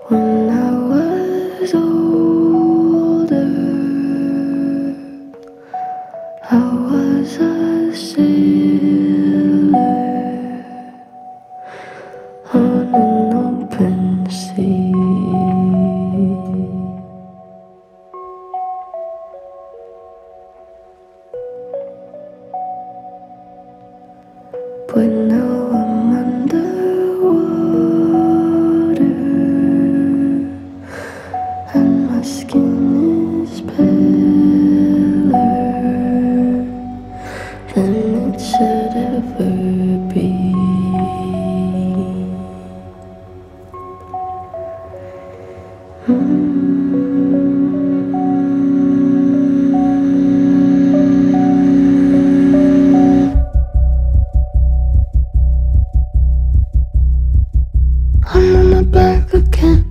When I was older, I was a sailor on an open sea. But now I'm underwater and my skin is paler than it should ever be. I'm on my back again,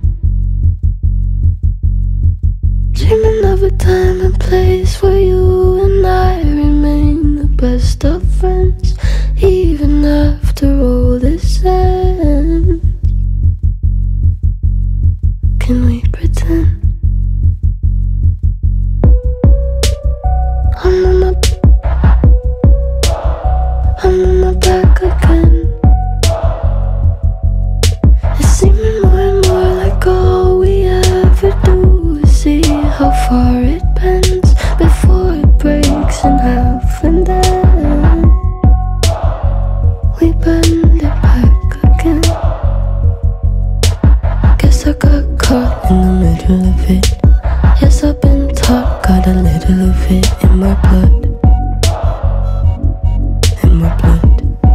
dreaming of a time and place where you and I remain the best of friends, even after all this ends. Can we pretend? I'm on my back again. It's seeming more and more like all we ever do is see how far it bends before it breaks in half, and then we bend it back again. Guess I got caught in the middle of it. Yes, I've been taught, got a little of it in my blood. In my blood.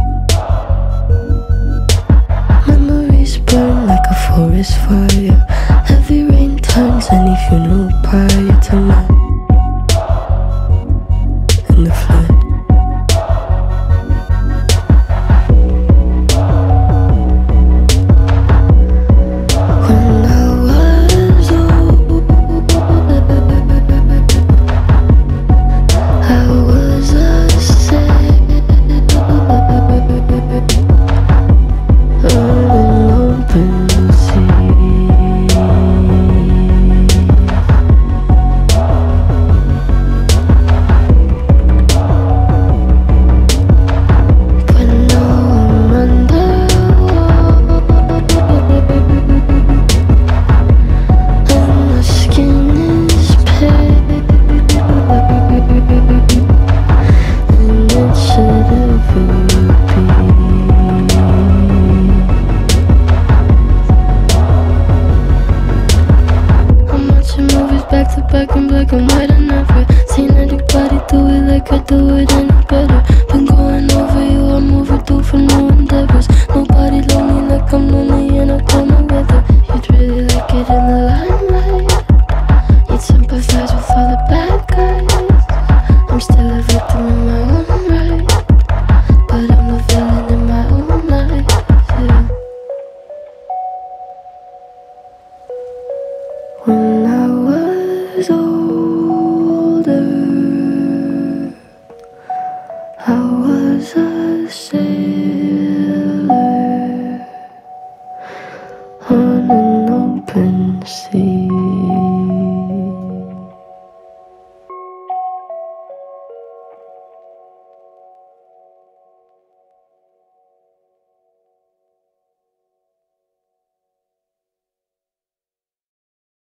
Memories burn like a forest fire. Heavy rain turns any funeral pyre to mine. In the flood. When I was older, I was a sailor on an open sea. But now I'm underwater and my skin is pale and it should ever be. I'm watching movies back to back in black and white. I never seen anybody do it like I do it any better. Been going over you, I'm overdue for new endeavors. Nobody love me like I'm lonely and I don't know whether you'd really like it in the limelight. You'd sympathize with all the bad guys. I'm still a victim in my own right, but I'm the villain in my own life, yeah. When I was older, I was a sailor on an open sea.